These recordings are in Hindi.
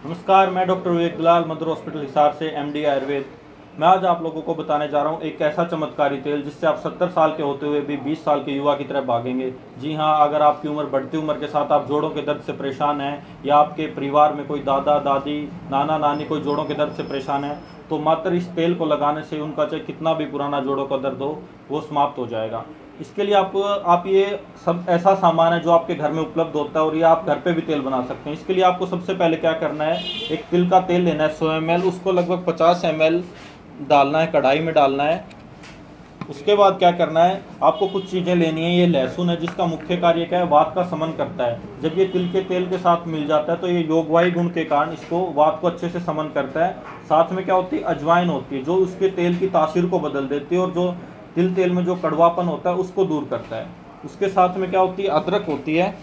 नमस्कार, मैं doctor Vivek Dalal mother hospital Hisar से एमडी आयुर्वेद। मैं आज आप लोगों को बताने जा रहा हूं एक ऐसा चमत्कारी तेल जिससे आप 70 साल के होते हुए भी 20 साल के युवा की तरह भागेंगे। जी हां, अगर आपकी उम्र बढ़ती उम्र के साथ आप जोड़ों के दर्द से परेशान हैं या आपके परिवार में कोई दादा दादी नाना नानी कोई जोड़ों के दर्द से परेशान है, तो मात्र इस तेल को लगाने से उनका चाहे कितना भी पुराना जोड़ों का दर्द हो वो समाप्त हो जाएगा। इसके लिए आप ये सब ऐसा सामान है जो आपके घर में उपलब्ध होता है और ये आप घर पे भी तेल बना सकते हैं। इसके लिए आपको सबसे पहले क्या करना है, एक तिल का तेल लेना है 100 ml, उसको लगभग 50 ml डालना है, कढ़ाई में डालना है। उसके बाद क्या करना है, आपको कुछ चीज़ें लेनी है। ये लहसुन है जिसका मुख्य कार्य क्या है, वात का शमन करता है। जब ये तिल के तेल के साथ मिल जाता है तो ये योगवाही गुण के कारण इसको वात को अच्छे से शमन करता है। साथ में क्या होती है, अजवाइन होती है जो उसके तेल की तासीर को बदल देती है और जो तिल तेल में जो कड़वापन होता है उसको दूर करता है। उसके साथ में क्या होती है, अदरक होती है।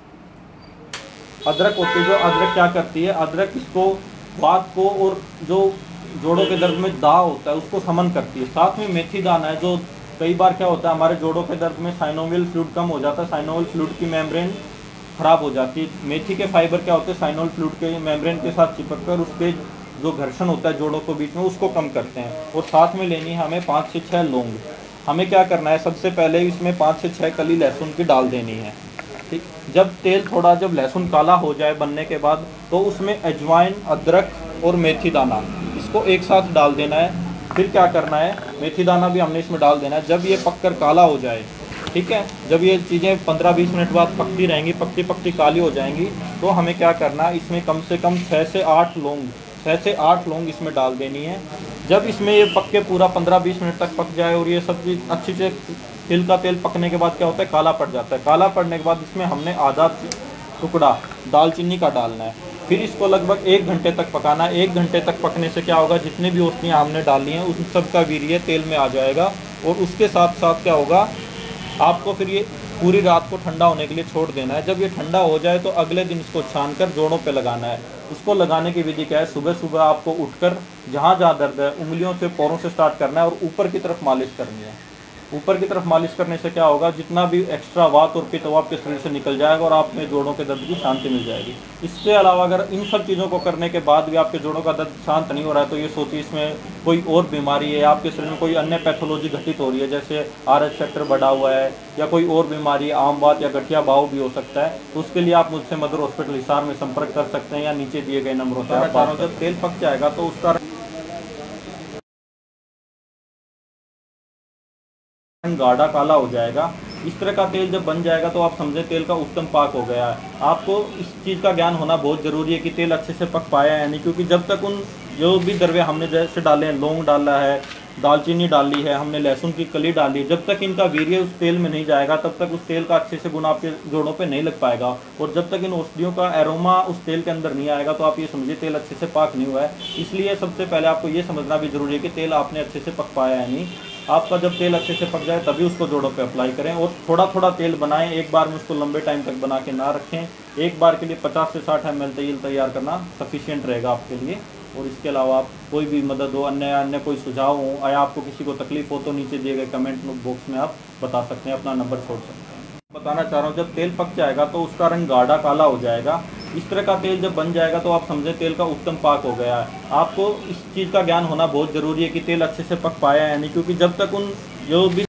जो अदरक क्या करती है, अदरक इसको वात को और जो जोड़ों के दर्द में दाह होता है उसको शमन करती है। साथ में मेथी दाना है, जो कई बार क्या होता है हमारे जोड़ों के दर्द में साइनोवियल फ्लूइड कम हो जाता है, साइनोवियल फ्लूइड की मेम्ब्रेन खराब हो जाती है। मेथी के फाइबर क्या होते हैं, साइनोवियल फ्लूइड के मेम्ब्रेन के साथ चिपक कर उसके जो घर्षण होता है जोड़ों के बीच में उसको कम करते हैं। और साथ में लेनी है हमें 5 से 6 लौंग। हमें क्या करना है, सबसे पहले इसमें 5 से 6 कली लहसुन की डाल देनी है। ठीक, जब लहसुन काला हो जाए बनने के बाद तो उसमें अजवाइन, अदरक और मेथी दाना इसको एक साथ डाल देना है। फिर क्या करना है, मेथी दाना भी हमने इसमें डाल देना है। जब ये पककर काला हो जाए, ठीक है, जब ये चीज़ें 15-20 मिनट बाद पकती रहेंगी, पकती काली हो जाएंगी, तो हमें क्या करना है, इसमें कम से कम 6 से 8 लौंग इसमें डाल देनी है। जब इसमें ये पक के पूरा 15-20 मिनट तक पक जाए और ये सब चीज़ अच्छी से, तिल का तेल पकने के बाद क्या होता है, काला पड़ जाता है। काला पड़ने के बाद इसमें हमने आधा टुकड़ा दालचीनी का डालना है। फिर इसको लगभग 1 घंटे तक पकाना है। 1 घंटे तक पकने से क्या होगा, जितनी भी औषधियाँ हमने डाली हैं उन सब का वीर्य तेल में आ जाएगा। और उसके साथ साथ क्या होगा, आपको फिर ये पूरी रात को ठंडा होने के लिए छोड़ देना है। जब ये ठंडा हो जाए तो अगले दिन इसको छानकर जोड़ों पे लगाना है। उसको लगाने की विधि क्या है, सुबह सुबह आपको उठकर जहाँ जहाँ दर्द है उंगलियों से, पैरों से स्टार्ट करना है और ऊपर की तरफ मालिश करनी है। ऊपर की तरफ मालिश करने से क्या होगा, जितना भी एक्स्ट्रा वात और पित्त आपके शरीर से निकल जाएगा और आप में जोड़ों के दर्द की शांति मिल जाएगी। इसके अलावा अगर इन सब चीज़ों को करने के बाद भी आपके जोड़ों का दर्द शांत नहीं हो रहा है तो ये सोचिए इसमें कोई और बीमारी है, आपके शरीर में कोई अन्य पैथोलॉजी घटित हो रही है, जैसे RH फैक्टर बढ़ा हुआ है या कोई और बीमारी, आम बात या गठिया भाव भी हो सकता है। तो उसके लिए आप मुझसे मदर हॉस्पिटल हिसार में संपर्क कर सकते हैं या नीचे दिए गए नंबरों पर। जब तेल पक जाएगा तो उसका गाढ़ा काला हो जाएगा। इस तरह का तेल जब बन जाएगा तो आप समझें तेल का उत्तम पाक हो गया है। आपको इस चीज़ का ज्ञान होना बहुत ज़रूरी है कि तेल अच्छे से पक पाया है या नहीं, क्योंकि जब तक उन जो भी द्रव्य हमने जैसे डाले हैं, लौंग डाला है, दालचीनी डाली है, हमने लहसुन की कली डाली, जब तक इनका वीर्य उस तेल में नहीं जाएगा तब तक उस तेल का अच्छे से गुण आपके जोड़ों पे नहीं लग पाएगा। और जब तक इन औषधियों का एरोमा उस तेल के अंदर नहीं आएगा तो आप ये समझिए तेल अच्छे से पाक नहीं हुआ है। इसलिए सबसे पहले आपको ये समझना भी ज़रूरी है कि तेल आपने अच्छे से पक पाया है नहीं। आपका जब तेल अच्छे से पक जाए तभी उसको जोड़ों पे अप्लाई करें और थोड़ा थोड़ा तेल बनाएं। एक बार में उसको लंबे टाइम तक बना के ना रखें। एक बार के लिए 50 से 60 ml तेल तैयार करना सफिशिएंट रहेगा आपके लिए। और इसके अलावा आप कोई भी मदद हो, अन्य कोई सुझाव हो या आपको किसी को तकलीफ हो तो नीचे दिए गए कमेंट बॉक्स में आप बता सकते हैं, अपना नंबर छोड़ सकते हैं। बताना चाह रहा हूँ, जब तेल पक जाएगा तो उसका रंग गाढ़ा काला हो जाएगा। इस तरह का तेल जब बन जाएगा तो आप समझें तेल का उत्तम पाक हो गया है। आपको इस चीज़ का ज्ञान होना बहुत ज़रूरी है कि तेल अच्छे से पक पाया है या नहीं, क्योंकि जब तक उन जो भी